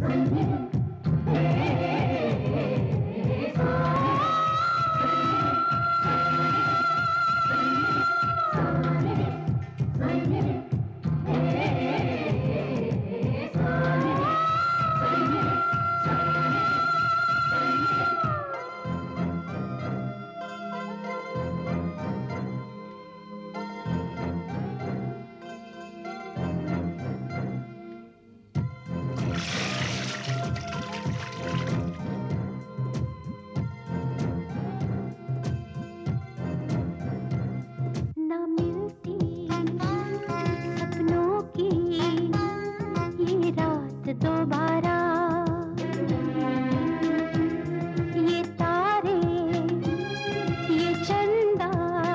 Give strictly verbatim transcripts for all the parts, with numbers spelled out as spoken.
दोबारा ये तारे ये चंदा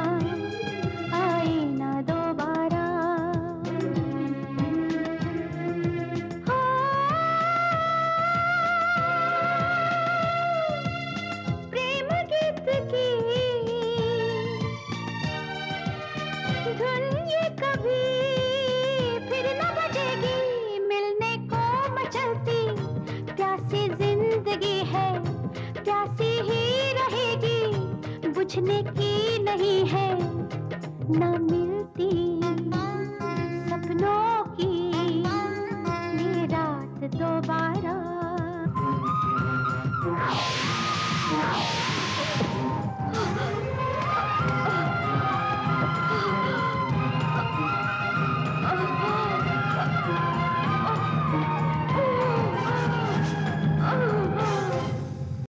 आए ना दोबारा। प्रेम गीत की धुन ये कभी फिर न बजेगी। मिलने को मचलती प्यासी जिंदगी है, प्यासी ही रहेगी, बुझने की नहीं है ना।